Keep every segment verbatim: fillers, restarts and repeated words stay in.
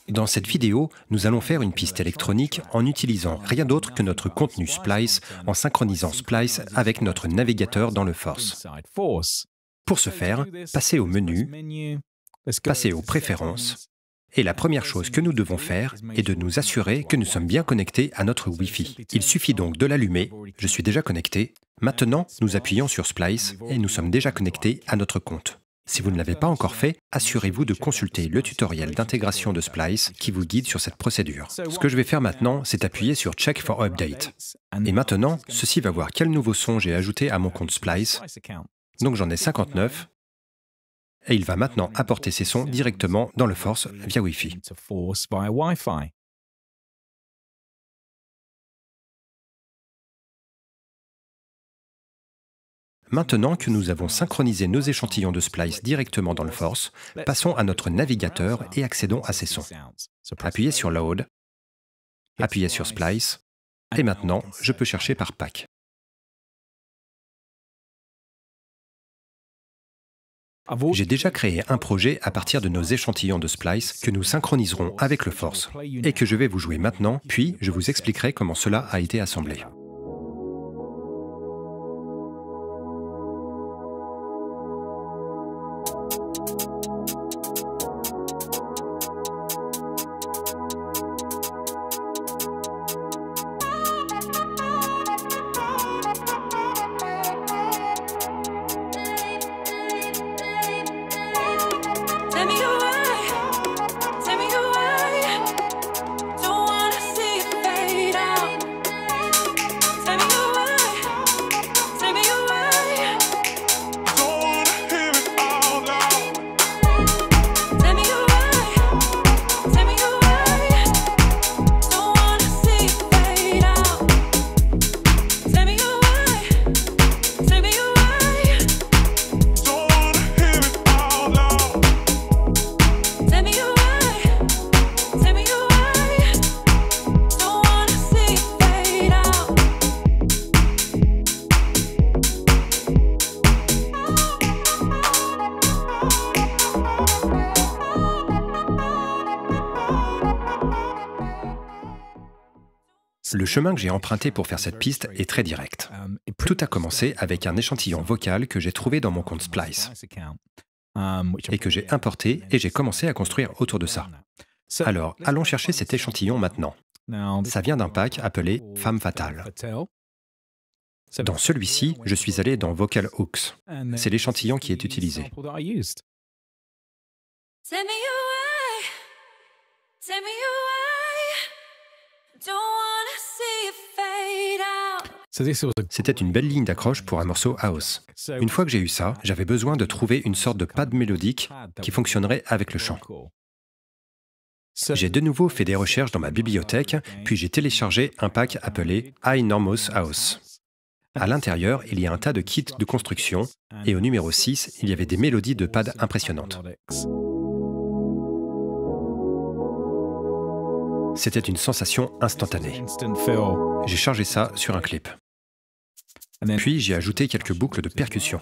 Dans cette vidéo, nous allons faire une piste électronique en utilisant rien d'autre que notre contenu Splice en synchronisant Splice avec notre navigateur dans le Force. Pour ce faire, passez au menu, passez aux préférences, et la première chose que nous devons faire est de nous assurer que nous sommes bien connectés à notre Wi-Fi. Il suffit donc de l'allumer, je suis déjà connecté. Maintenant, nous appuyons sur Splice et nous sommes déjà connectés à notre compte. Si vous ne l'avez pas encore fait, assurez-vous de consulter le tutoriel d'intégration de Splice qui vous guide sur cette procédure. Ce que je vais faire maintenant, c'est appuyer sur Check for Update. Et maintenant, ceci va voir quel nouveau son j'ai ajouté à mon compte Splice. Donc j'en ai cinquante-neuf. Et il va maintenant apporter ces sons directement dans le Force via Wi-Fi. Maintenant que nous avons synchronisé nos échantillons de Splice directement dans le Force, passons à notre navigateur et accédons à ces sons. Appuyez sur Load, appuyez sur Splice, et maintenant, je peux chercher par pack. J'ai déjà créé un projet à partir de nos échantillons de Splice que nous synchroniserons avec le Force et que je vais vous jouer maintenant, puis je vous expliquerai comment cela a été assemblé. Le chemin que j'ai emprunté pour faire cette piste est très direct. Tout a commencé avec un échantillon vocal que j'ai trouvé dans mon compte Splice et que j'ai importé et j'ai commencé à construire autour de ça. Alors, allons chercher cet échantillon maintenant. Ça vient d'un pack appelé Femme Fatale. Dans celui-ci, je suis allé dans Vocal Hooks. C'est l'échantillon qui est utilisé. C'était une belle ligne d'accroche pour un morceau house. Une fois que j'ai eu ça, j'avais besoin de trouver une sorte de pad mélodique qui fonctionnerait avec le chant. J'ai de nouveau fait des recherches dans ma bibliothèque, puis j'ai téléchargé un pack appelé iNormous House. À l'intérieur, il y a un tas de kits de construction, et au numéro six, il y avait des mélodies de pad impressionnantes. C'était une sensation instantanée. J'ai chargé ça sur un clip. Puis j'ai ajouté quelques boucles de percussion.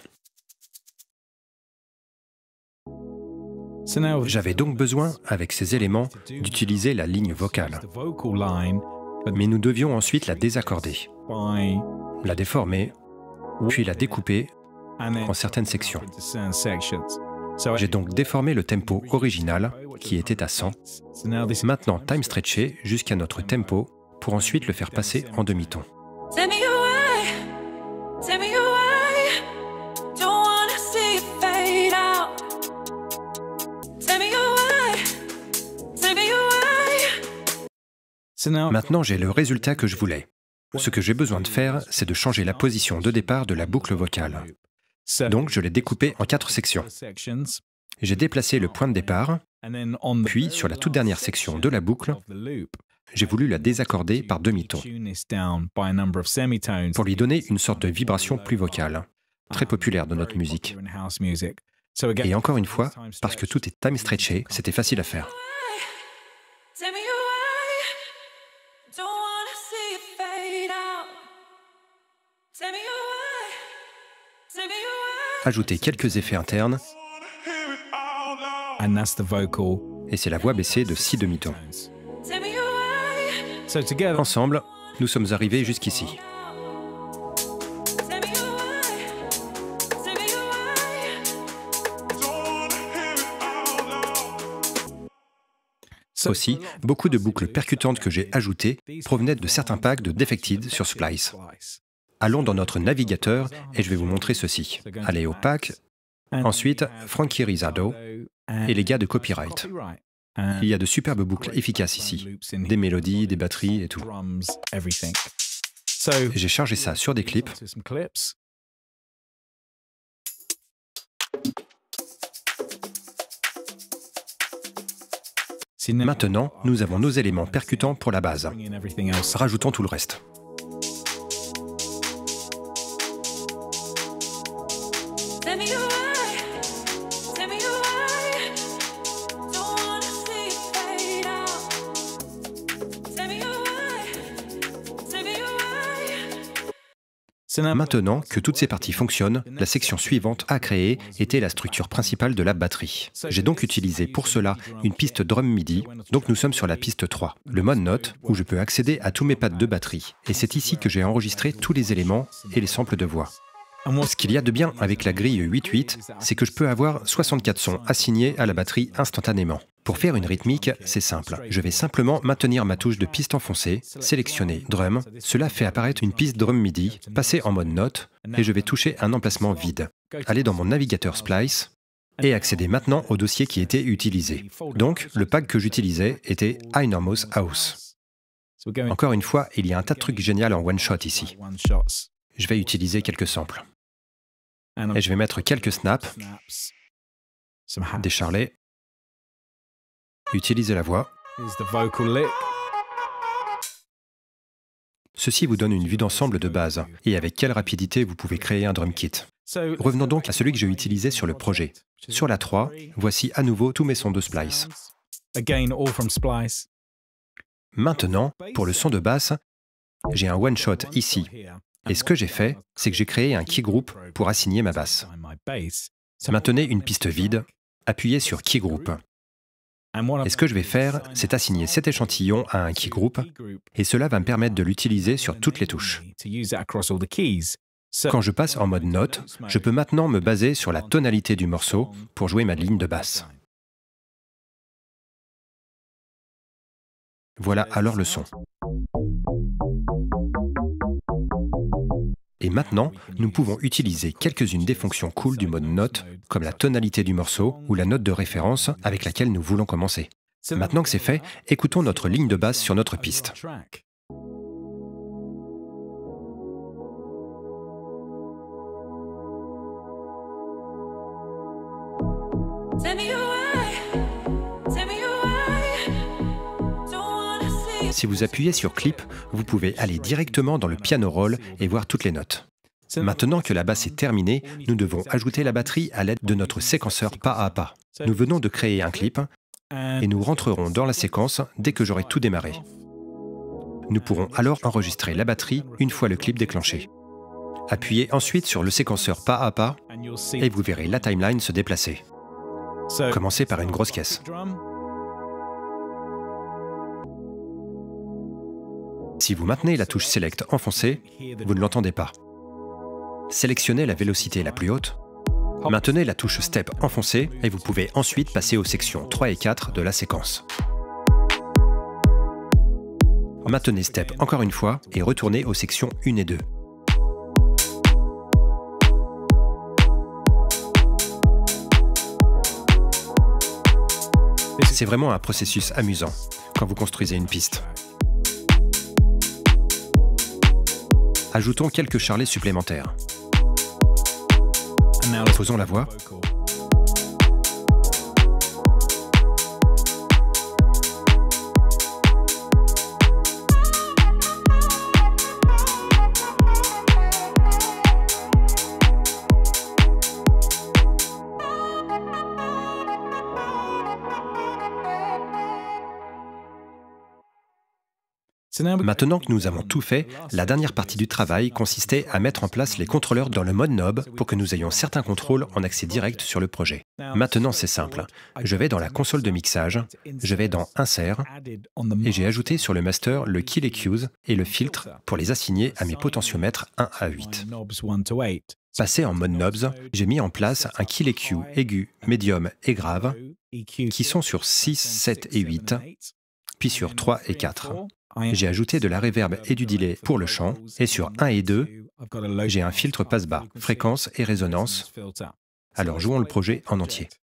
J'avais donc besoin, avec ces éléments, d'utiliser la ligne vocale. Mais nous devions ensuite la désaccorder, la déformer, puis la découper en certaines sections. J'ai donc déformé le tempo original, qui était à cent, maintenant time stretché jusqu'à notre tempo, pour ensuite le faire passer en demi-ton. Maintenant, j'ai le résultat que je voulais. Ce que j'ai besoin de faire, c'est de changer la position de départ de la boucle vocale. Donc, je l'ai découpé en quatre sections. J'ai déplacé le point de départ, puis, sur la toute dernière section de la boucle, j'ai voulu la désaccorder par demi-ton, pour lui donner une sorte de vibration plus vocale, très populaire dans notre musique. Et encore une fois, parce que tout est time stretché, c'était facile à faire. Ajouter quelques effets internes et c'est la voix baissée de si demi-tons. Ensemble, nous sommes arrivés jusqu'ici. Aussi, beaucoup de boucles percutantes que j'ai ajoutées provenaient de certains packs de Defected sur Splice. Allons dans notre navigateur et je vais vous montrer ceci. Allez au pack, ensuite Frankie Rizardo et les gars de Copyright. Il y a de superbes boucles efficaces ici, des mélodies, des batteries et tout. J'ai chargé ça sur des clips. Maintenant, nous avons nos éléments percutants pour la base. Rajoutons tout le reste. Maintenant que toutes ces parties fonctionnent, la section suivante à créer était la structure principale de la batterie. J'ai donc utilisé pour cela une piste drum MIDI, donc nous sommes sur la piste trois, le mode note, où je peux accéder à tous mes pads de batterie. Et c'est ici que j'ai enregistré tous les éléments et les samples de voix. Ce qu'il y a de bien avec la grille huit huit, c'est que je peux avoir soixante-quatre sons assignés à la batterie instantanément. Pour faire une rythmique, c'est simple. Je vais simplement maintenir ma touche de piste enfoncée, sélectionner Drum, cela fait apparaître une piste Drum MIDI, passer en mode note, et je vais toucher un emplacement vide. Aller dans mon navigateur Splice, et accéder maintenant au dossier qui était utilisé. Donc, le pack que j'utilisais était Enormous House. Encore une fois, il y a un tas de trucs géniaux en one-shot ici. Je vais utiliser quelques samples. Et je vais mettre quelques snaps, des charlets, utiliser la voix. Ceci vous donne une vue d'ensemble de base, et avec quelle rapidité vous pouvez créer un drum kit. Revenons donc à celui que j'ai utilisé sur le projet. Sur la trois, voici à nouveau tous mes sons de Splice. Maintenant, pour le son de basse, j'ai un one-shot ici. Et ce que j'ai fait, c'est que j'ai créé un key group pour assigner ma basse. Maintenez une piste vide, appuyez sur key group. Et ce que je vais faire, c'est assigner cet échantillon à un key group, et cela va me permettre de l'utiliser sur toutes les touches. Quand je passe en mode note, je peux maintenant me baser sur la tonalité du morceau pour jouer ma ligne de basse. Voilà alors le son. Et maintenant, nous pouvons utiliser quelques-unes des fonctions cool du mode note, comme la tonalité du morceau ou la note de référence avec laquelle nous voulons commencer. Maintenant que c'est fait, écoutons notre ligne de basse sur notre piste. Si vous appuyez sur Clip, vous pouvez aller directement dans le piano roll et voir toutes les notes. Maintenant que la basse est terminée, nous devons ajouter la batterie à l'aide de notre séquenceur pas à pas. Nous venons de créer un clip et nous rentrerons dans la séquence dès que j'aurai tout démarré. Nous pourrons alors enregistrer la batterie une fois le clip déclenché. Appuyez ensuite sur le séquenceur pas à pas et vous verrez la timeline se déplacer. Commencez par une grosse caisse. Si vous maintenez la touche Select enfoncée, vous ne l'entendez pas. Sélectionnez la vélocité la plus haute. Maintenez la touche Step enfoncée et vous pouvez ensuite passer aux sections trois et quatre de la séquence. Maintenez Step encore une fois et retournez aux sections un et deux. C'est vraiment un processus amusant quand vous construisez une piste. Ajoutons quelques charlets supplémentaires. Faisons la voix. Maintenant que nous avons tout fait, la dernière partie du travail consistait à mettre en place les contrôleurs dans le mode knob pour que nous ayons certains contrôles en accès direct sur le projet. Maintenant, c'est simple. Je vais dans la console de mixage, je vais dans Insert, et j'ai ajouté sur le master le Kill E Qs et le filtre pour les assigner à mes potentiomètres un à huit. Passé en mode knobs, j'ai mis en place un Kill E Q aigu, médium et grave, qui sont sur six, sept et huit, puis sur trois et quatre. J'ai ajouté de la reverb et du delay pour le chant, et sur un et deux, j'ai un filtre passe-bas, fréquence et résonance. Alors jouons le projet en entier.